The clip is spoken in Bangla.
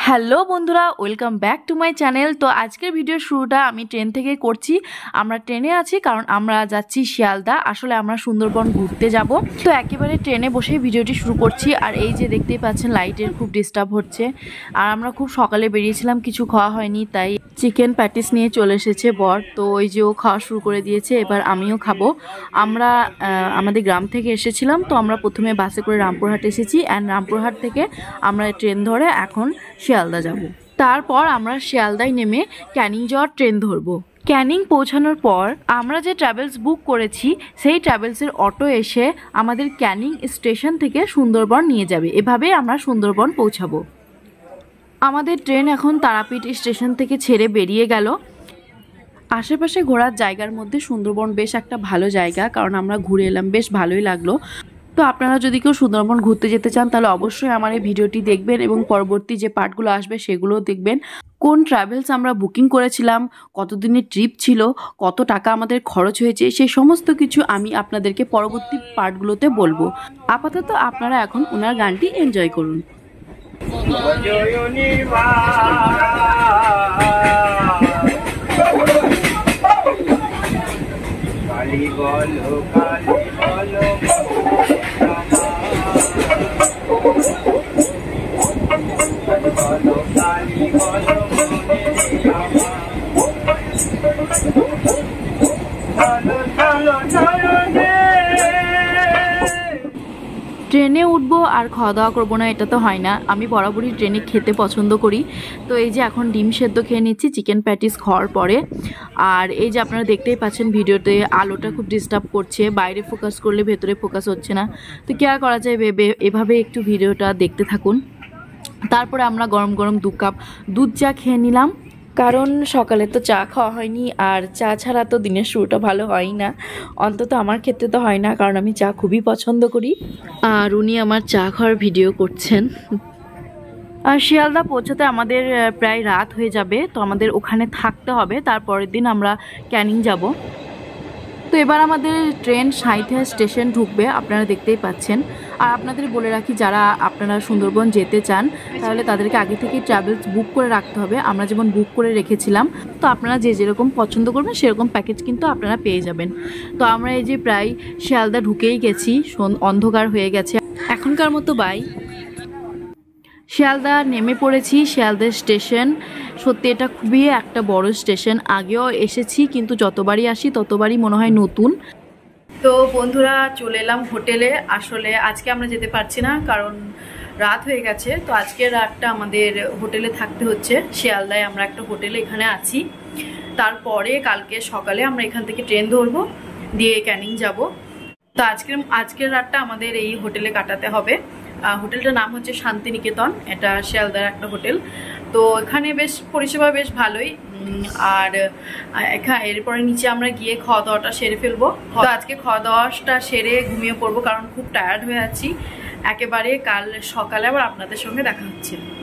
হ্যালো বন্ধুরা, welcome back to my channel. তো আজকের ভিডিওর শুরুটা আমি ট্রেন থেকে করছি। আমরা ট্রেনে আছি কারণ আমরা যাচ্ছি শিয়ালদা। আসলে আমরা সুন্দরবন ঘুরতে যাব। তো একেবারে ট্রেনে বসেই ভিডিওটি শুরু করছি। আর এই যে দেখতেই পাচ্ছেন লাইটের খুব ডিস্টার্ব হচ্ছে। আর আমরা খুব সকালে বেরিয়েছিলাম, কিছু খাওয়া হয়নি, তাই চিকেন প্যাটিস নিয়ে চলে এসেছে বর। তো ওই যে ও খাওয়া শুরু করে দিয়েছে, এবার আমিও খাবো। আমরা আমাদের গ্রাম থেকে এসেছিলাম, তো আমরা প্রথমে বাসে করে রামপুরহাট এসেছি অ্যান্ড রামপুরহাট থেকে আমরা ট্রেন ধরে এখন শিয়ালদা যাব। তারপর আমরা শিয়ালদায় নেমে ক্যানিং যাওয়ার ট্রেন ধরবো। ক্যানিং পৌঁছানোর পর আমরা যে ট্রাভেলস বুক করেছি সেই ট্রাভেলসের অটো এসে আমাদের ক্যানিং স্টেশন থেকে সুন্দরবন নিয়ে যাবে। এভাবেই আমরা সুন্দরবন পৌঁছাবো। আমাদের ট্রেন এখন তারাপীঠ স্টেশন থেকে ছেড়ে বেরিয়ে গেল। আশেপাশে ঘোরার জায়গার মধ্যে সুন্দরবন বেশ একটা ভালো জায়গা, কারণ আমরা ঘুরে এলাম, বেশ ভালোই লাগলো। তো আপনারা যদি কেউ সুন্দরবন ঘুরতে যেতে চান তাহলে অবশ্যই আমার এই ভিডিওটি দেখবেন এবং পরবর্তী যে পার্টগুলো আসবে সেগুলোও দেখবেন। কোন ট্রাভেলস আমরা বুকিং করেছিলাম, কতদিনের ট্রিপ ছিল, কত টাকা আমাদের খরচ হয়েছে, সেই সমস্ত কিছু আমি আপনাদেরকে পরবর্তী পার্টগুলোতে বলবো। আপাতত আপনারা এখন ওনার গানটি এনজয় করুন। ট্রেনে উঠবো আর খাওয়া দাওয়া করবো না, এটা তো হয় না। আমি বরাবরই ট্রেনে খেতে পছন্দ করি। তো এই যে এখন ডিম সেদ্ধ খেয়ে নিচ্ছি চিকেন প্যাটিস খাওয়ার পরে। আর এই যে আপনারা দেখতেই পাচ্ছেন ভিডিওতে আলোটা খুব ডিস্টার্ব করছে, বাইরে ফোকাস করলে ভেতরে ফোকাস হচ্ছে না। তো কি আর করা যায়, এভাবে একটু ভিডিওটা দেখতে থাকুন। তারপরে আমরা গরম গরম 2 কাপ দুধ চা খেয়ে নিলাম, কারণ সকালে তো চা খাওয়া হয়নি। আর চা ছাড়া তো দিনের শুরুটা ভালো হয় না, অন্তত আমার ক্ষেত্রে তো হয় না, কারণ আমি চা খুবই পছন্দ করি। আর উনি আমার চা খাওয়ার ভিডিও করছেন। আর শিয়ালদা পৌঁছাতে আমাদের প্রায় রাত হয়ে যাবে, তো আমাদের ওখানে থাকতে হবে। তারপরের দিন আমরা ক্যানিং যাব। তো এবার আমাদের ট্রেন সাঁইথিয়া স্টেশন ঢুকবে, আপনারা দেখতেই পাচ্ছেন। আর আপনাদের বলে রাখি, যারা আপনারা সুন্দরবন যেতে চান তাহলে তাদেরকে আগে থেকেই ট্রাভেলস বুক করে রাখতে হবে। আমরা যেমন বুক করে রেখেছিলাম, তো আপনারা যে যেরকম পছন্দ করবেন সেরকম প্যাকেজ কিন্তু আপনারা পেয়ে যাবেন। তো আমরা এই যে প্রায় শিয়ালদা ঢুকেই গেছি, অন্ধকার হয়ে গেছে এখনকার মতো। বাই, শিয়ালদা নেমে পড়েছি। শিয়ালদা স্টেশন সত্যি এটা খুবই একটা বড় স্টেশন। আগেও এসেছি, কিন্তু যতবারই আসি ততবারই মনে হয় নতুন। তো বন্ধুরা, চলে এলাম হোটেলে। আসলে আজকে আমরা যেতে পারছি না, কারণ রাত হয়ে গেছে। তো আজকের রাতটা আমাদের হোটেলে থাকতে হচ্ছে। শিয়ালদায় আমরা একটা হোটেলে এখানে আছি। তারপরে কালকে সকালে আমরা এখান থেকে ট্রেন ধরবো, দিয়ে ক্যানিং যাব। তো আজকের রাতটা আমাদের এই হোটেলে কাটাতে হবে। হোটেলটার নাম হচ্ছে শান্তিনিকেতন, এটা শিয়ালদার একটা হোটেল। তো এখানে বেশ পরিষেবা বেশ ভালোই। আর এরপরে নিচে আমরা গিয়ে খাওয়া দাওয়াটা সেরে ফেলবো। তো আজকে খাওয়া দাওয়াটা সেরে ঘুমিয়ে পড়বো, কারণ খুব টায়ার্ড হয়ে আছি একেবারে। কাল সকালে আবার আপনাদের সঙ্গে দেখা হচ্ছে।